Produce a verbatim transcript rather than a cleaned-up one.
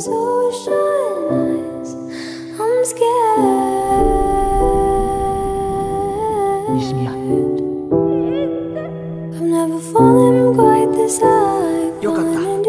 so shut eyes. I'm scared. I've never fallen quite this high. よかった。